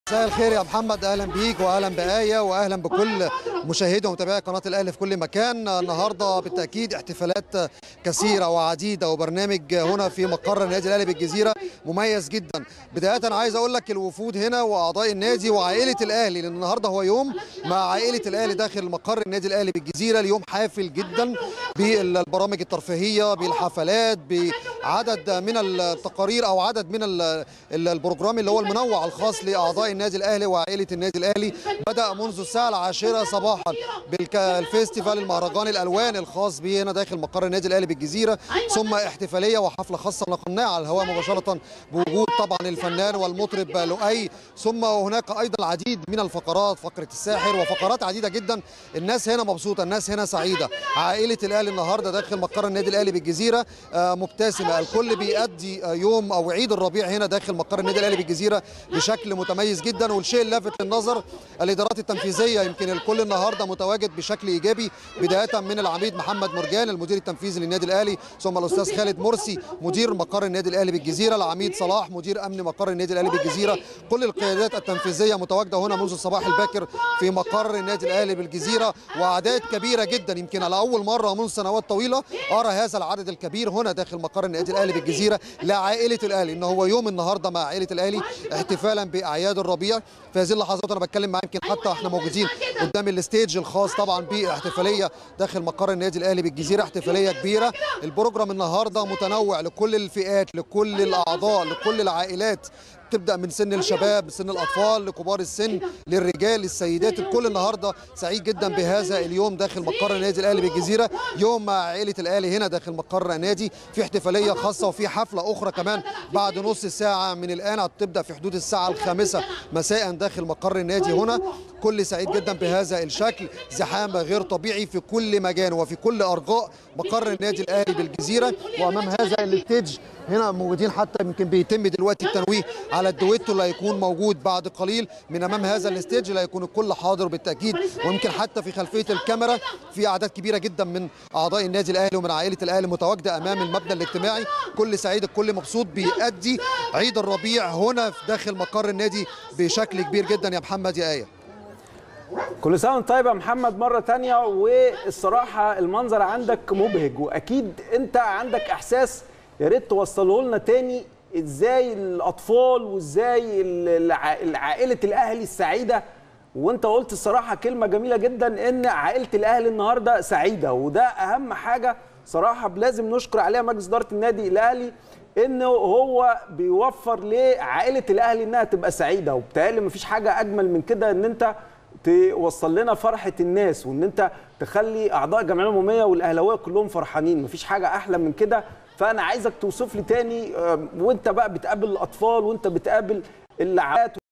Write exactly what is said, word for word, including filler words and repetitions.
مساء الخير يا محمد، اهلا بيك واهلا بآية واهلا بكل مشاهدي ومتابعي قناه الاهلي في كل مكان. النهارده بالتاكيد احتفالات كثيره وعديده وبرنامج هنا في مقر النادي الاهلي بالجزيره مميز جدا. بدايه عايز اقول لك الوفود هنا واعضاء النادي وعائله الاهلي، لان النهارده هو يوم مع عائله الاهلي داخل مقر النادي الاهلي بالجزيره. اليوم حافل جدا بالبرامج الترفيهيه، بالحفلات، بعدد من التقارير او عدد من البروجرام اللي هو المنوع الخاص لاعضاء النادي الاهلي وعائله النادي الاهلي. بدا منذ الساعه العاشره صباحا بالفيستيفال المهرجان الالوان الخاص به هنا داخل مقر النادي الاهلي بالجزيره، ثم احتفاليه وحفله خاصه نقلناها على الهواء مباشره بوجود طبعا الفنان والمطرب لؤي، ثم هناك ايضا العديد من الفقرات، فقره الساحر وفقرات عديده جدا. الناس هنا مبسوطه، الناس هنا سعيده. عائله الاهلي النهارده داخل مقر النادي الاهلي بالجزيره مبتسمه، الكل بيأدي يوم او عيد الربيع هنا داخل مقر النادي الاهلي بالجزيره بشكل متميز جدا. والشيء اللافت للنظر الادارات التنفيذيه، يمكن الكل النهارده متواجد بشكل ايجابي، بدايه من العميد محمد مرجان المدير التنفيذي للنادي الاهلي، ثم الاستاذ خالد مرسي مدير مقر النادي الاهلي بالجزيره، العميد صلاح مدير امن مقر النادي الاهلي بالجزيره. كل القيادات التنفيذيه متواجده هنا منذ الصباح الباكر في مقر النادي الاهلي بالجزيره، واعداد كبيره جدا. يمكن على اول مره منذ سنوات طويله ارى هذا العدد الكبير هنا داخل مقر النادي الاهلي بالجزيره لعائله الاهلي، ان هو يوم النهارده مع عائله الاهلي احتفالا باعياد الربيع. في هذه اللحظات انا بتكلم معاك يمكن حتى احنا موجودين قدام الستيج الخاص طبعا باحتفاليه داخل مقر النادي الاهلي بالجزيره، احتفاليه كبيره. البروجرام النهارده متنوع لكل الفئات، لكل الاعضاء، لكل العائلات، تبدا من سن الشباب، سن الاطفال، لكبار السن، للرجال، للسيدات. الكل النهارده سعيد جدا بهذا اليوم داخل مقر النادي الاهلي بالجزيره، يوم مع عائله الاهلي هنا داخل مقر النادي. في احتفاليه خاصه وفي حفله اخرى كمان بعد نص ساعه من الان، هتبدا في حدود الساعه الخامسه مساء داخل مقر النادي هنا. كل سعيد جدا بهذا الشكل، زحام غير طبيعي في كل مكان وفي كل ارجاء مقر النادي الاهلي بالجزيره. وامام هذا الستيج هنا موجودين، حتى يمكن بيتم دلوقتي التنويه على الدويتو اللي هيكون موجود بعد قليل من امام هذا الستيج، اللي هيكون الكل حاضر بالتاكيد. ويمكن حتى في خلفيه الكاميرا في اعداد كبيره جدا من اعضاء النادي الاهلي ومن عائله الاهلي متواجده امام المبنى الاجتماعي. كل سعيد، الكل مبسوط، بيأدي عيد الربيع هنا داخل مقر النادي بشكل كبير جدا. يا محمد يا آية، كل سنه وانت طيب يا محمد مره ثانيه. والصراحه المنظر عندك مبهج، واكيد انت عندك احساس يا ريت توصله لنا تاني، ازاي الاطفال وازاي العائله الاهلي السعيده. وانت قلت الصراحه كلمه جميله جدا، ان عائله الاهلي النهارده سعيده، وده اهم حاجه صراحه لازم نشكر عليها مجلس اداره النادي الاهلي، انه هو بيوفر لعائله الاهلي انها تبقى سعيده. وبالتالي مفيش حاجه اجمل من كده ان انت توصل لنا فرحه الناس، وان انت تخلي اعضاء الجمعيه العموميه والاهلاويه كلهم فرحانين. مفيش حاجه احلى من كده. فانا عايزك توصف لي تاني، وانت بقى بتقابل الاطفال وانت بتقابل العائلات